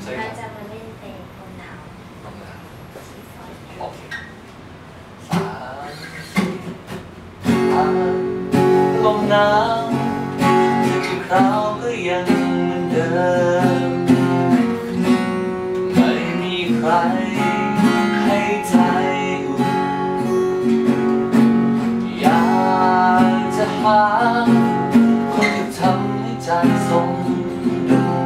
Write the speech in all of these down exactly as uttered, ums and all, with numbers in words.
ใช่คเรารับจะมาเล่นเพลงลมหนาวลมหนาวที่ซอยโอเคสามสี่ห้าลมหนาวจะกี่คราวก็ยังเหมือนเดิมไม่มีใครให้ใจอุ่นอยากจะหาคนที่ทำให้ใจสมดุล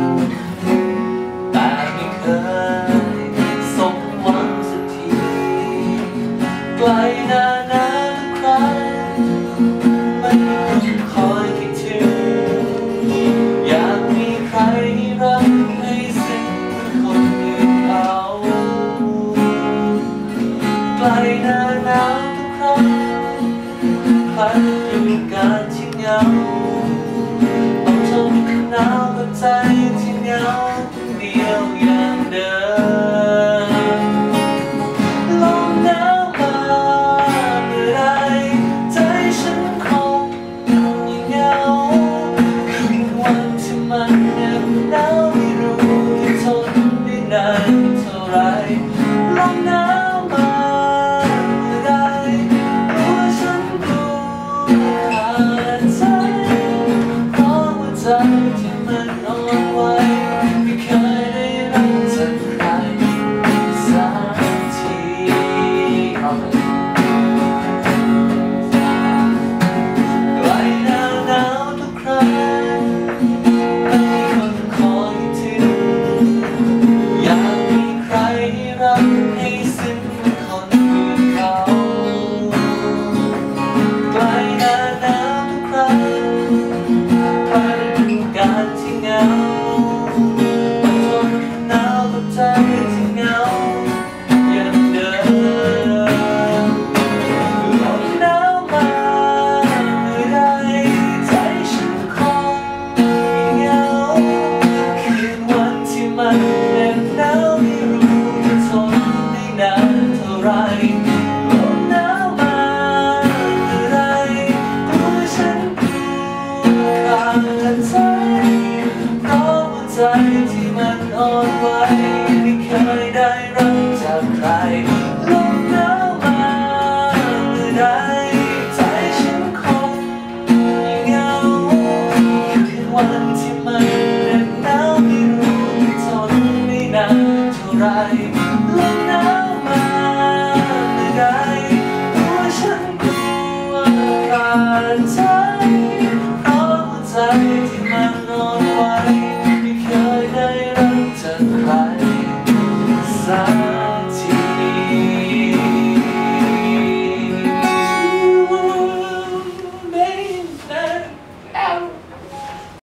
แต่ไม่เคยสมหวังสักทีไกลนานนานทุกครั้งไม่มีคนคอยคิดถึงอยากมีใครรักให้สิ้นคนอื่นเขาไกลนานนานทุกครั้งครั้งอยู่การที่เหงาต้องทนหนาวกับใจที่เหงาเดียวอย่างเดิมลมหนาวมาเมื่อไรใจฉันคงยังเหงาคืนวันที่มันเหน็บหนาวไม่รู้จะทนได้นานเท่าไรลมหนาวมาเมื่อไรรู้ว่าฉันกลัวขาดใจเพราะว่าใจที่มันอ่อนไหวไม่เคยได้รักจากใครสักทีไกลหนาวหนาวทุกครั้งไม่มีคนคอยถึงอยากมีใครรักให้สิ้นคนอื่นเขาไกลนานนานทุกครั้งใครเป็นการที่เหงาต้องทนหนาวกับใจที่เหงาอย่างเดิมลมหนาวมาเมื่อไรใจฉันคงเหงาคืนวันที่มันเหน็บหนาวไม่รู้จะทนได้นานเท่าไรลมหนาวมาเมื่อไรรู้ว่าฉันกลัวขาดใจเพราะว่าใจที่มันอ่อนไหวไม่เคยได้รักจากใคร